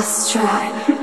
Lost Tribe.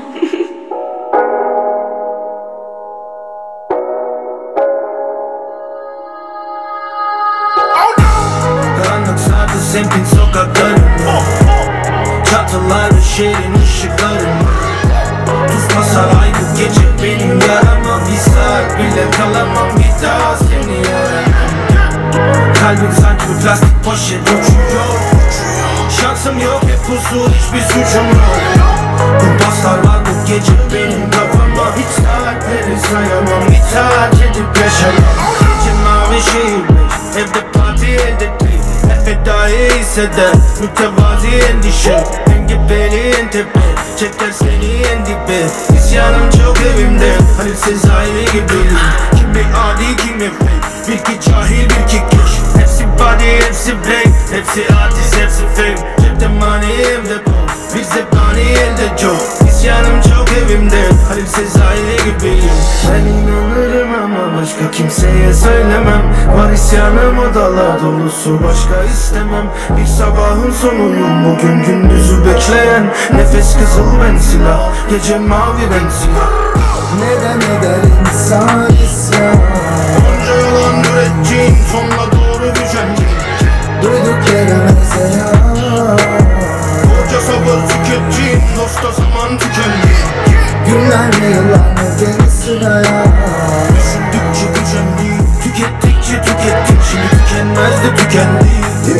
Karanlık sardı semtin sokaklarını, çatılar ve şehrin ışıklarını. Tutmasa ay bu gece benim yarama, bir saat bile kalamam bir daha seni yaramam. Kalbim sanki bir plastik poşet uçuyor. Şansım yok, hep huzur, hiçbir suçum yok. Kumpaslar var bu gece benim kafama, hiç saatleri sayamam, itaat edip yaşamam. Gece mavi şehirmiş, evde parti elde değil. Fedai hisseder, mütevazi endişe. Engebeli en tepe, çeker seni en dibe. İsyanım çok evimde, Halil Sezai gibiyim. Kimi adi kimi fake, bir ki cahil bir ki keş. Hepsi body, hepsi break, hepsi artist, hepsi fame. Cepte money, evde bol, bir zebani elde çok. İsyanım çok evimde, Halil Sezai gibiyim. Ben inanırım ama başka kimseye söylemem. Var isyanım, odalar dolusu, başka istemem. Bir sabahın sonuyum bugün, gündüzü bekleyen. Nefes kızıl ben silah, gece mavi ben siyah. Neden eder insan isyan? Onca yalan ürettiğin, sonuna doğru düşenci. Duyduk gelemez ya. Koca sabır tükettiğin, dosta zaman tükendi. Günler mi yıllar mı beni sıraya? Düşündükçe gücendim, tükettikçe tükettim. Şimdi tükenmez de tükendi.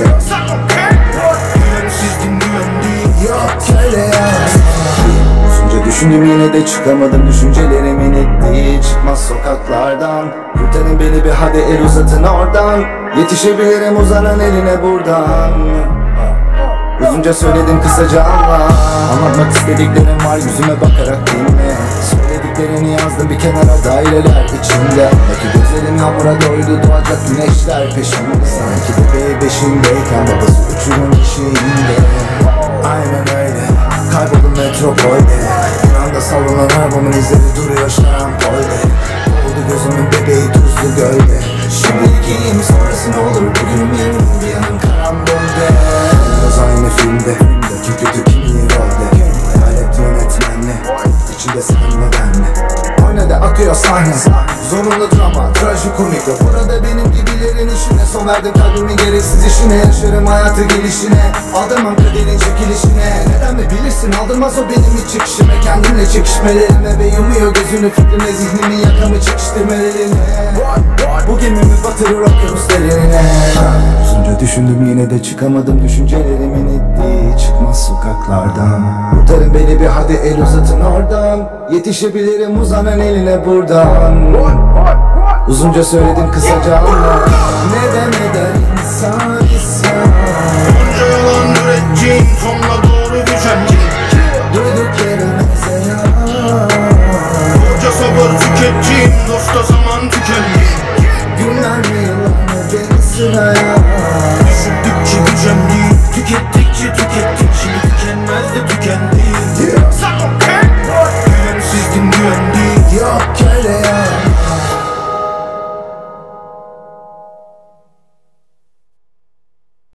Güvensizdin güvendim. Yok öyle ya. Uzunca düşündüm yine de çıkamadım düşüncelerimin ettiği çıkmaz sokaklardan. Kurtarın beni bir hadi el uzatın oradan. Yetişebilirim uzanan eline buradan. Uzunca söyledim kısaca anla. Anlatmak istediklerim var yüzüme bakarak dinle. Söylediklerini yazdım bir kenara daireler içinde. Belki gözlerim yağmura doydu doğacak güneşler peşimde. Sanki bebeği beşindeyken babası uçurum eşiğinde. Aynen öyle kayboldum metropolde. Bir anda sallanan arabamın izleri duruyor şarampolde. Oldu gözümün bebeği tuzlu gölde. Şimdi iyiyim sonrası ne olur bugün yarın bir yanım karambolde. Biraz aynı filmde kim kötü kim iyi rolde. Hayalet yönetmenle içinde sen ve benle. Oynadı akıyor sahne zorunlu drama trajikomik. Burada benim gibilerin işine son verdim kalbimin gereksiz işine. Yaşarım hayatı gelişine aldırmam kaderin çekilişine. Neden mi bilirsin aldırmaz o benim hiç çıkışıma. Kendimle çekişmelerime ve yumuyor gözünü fikrime. Zihnimin yakamı çekiştirmelerine. Bu gemimi batırır okyanus derine. Uzunca düşündüm yine de çıkamadım düşüncelerimin ettiği çıkmaz sokaklardan. Kurtarın beni bir hadi el uzatın oradan. Yetişebilirim uzanan eline buradan. Uzunca söyledim kısaca anla. Neden eder insan isyan? Onca yalan ürettiğin,